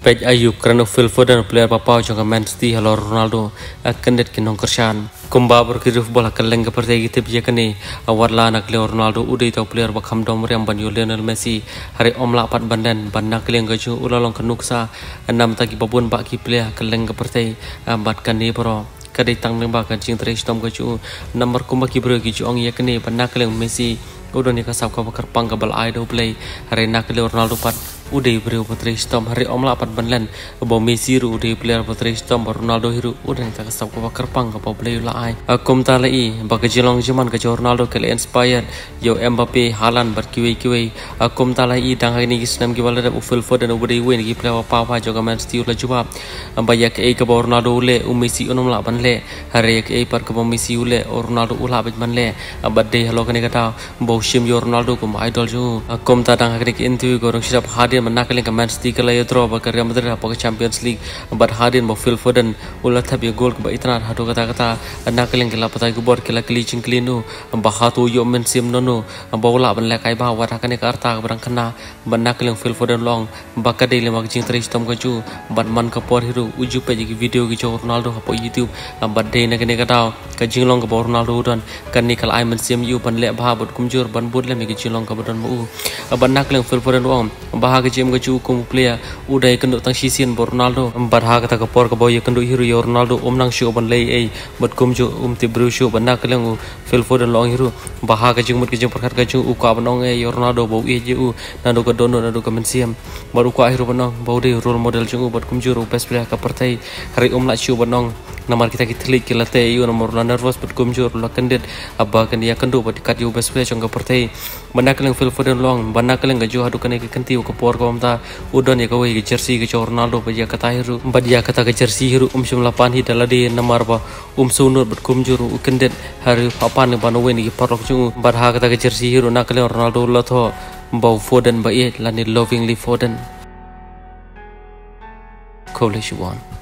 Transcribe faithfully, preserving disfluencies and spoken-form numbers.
Pej ayu kerana Phil Foden player papau jangka Man City halo Ronaldo akan det kinong kersan kumba berkiri bola keleng ke partai kita bija kini awal lah nak Leo Ronaldo udah itu player bakam dom yang banyu Lionel Messi hari om lapat bandan bandang keleng keju ulalong kenuksa enam tagi babun baki player keleng ke partai ambat kani bro kadai tang nembak kan cing terus tom keju nomor kumba kibro keju ong ya kini bandang keleng Messi udah ni kasap kau bakar pangkabal idol play hari nak Leo Ronaldo pat udah beri putri stom hari om lapat bandan bawa Messi ru udah player putri stom Ronaldo hiru udah ni tak kasap kau bakar pangkabal play lai akum talai bagi jelong zaman ke Ronaldo kele inspired yo Mbappe Haaland berkiwi kiwi akum talai dang hari ni kisnam kibal ada Phil Foden udah win ki player apa apa juga Man City ulah jawab banyak eh ke Ronaldo ule Messi unum lapan le hari ke eh par ke Messi ule Ronaldo ulah ban le badai halo kene kata bau shim yo Ronaldo kum idol ju akum ta dang hari ke interview ko rong sidap hadir menakling ke Man City kala yo draw ba Real Madrid apa ke Champions League bad hadir bo Phil Foden ulah tapi gol ke ba itna hado kata kata nakling ke lapatai ko bor kala kli cing klinu ba hatu yo men sim nono ba ulah ban le kai ba wa kane ka arta barang kena ban nakling Phil Foden long ba ka dei le mak cing tris tom ko ju ban man ka por hiru uju pe ji video ki Ronaldo ha po YouTube ba dei na kane kata ka jing long ka Ronaldo don kan ni kal ai men sim yu ban le ba bot kumjur ban bud le mi ki jing long ka bodon mu ban nakling Phil Foden long ba ha jem ga ju kum player udai kenduk tang sisin Ronaldo bar ha kata ka por ka boy kenduk hiru yo Ronaldo om nang show ban lei ei bot kum ju um ti bru show ban nakling Phil Foden long hiru ba ha ka jing mut ki jing perkat ka ju u ka ban ong ei yo Ronaldo bo e ju nando ka dono nando ka men siam baru ka hiru ban ong bo de role model ju bot kum ju best player ka partai hari om la show ban ong namar kita kita klik kila te yu nomor la nervous bot kum ju la kandet abba kan dia kenduk bot kat yu best player jong ka partai banakling Phil Foden long banakling ga ju hadu kan ke kenti ka por ka amta udon ya kawai jersey ke Ronaldo baja kata hiru badia kata ke jersey hiru um shum lapan hi dalade namar ba um sunur bot kum ju kandet hari papan ba no wen ki parok ju bar ha kata ke jersey hiru nakling Ronaldo la tho bau Foden ba e la ni lovingly Foden Coalition one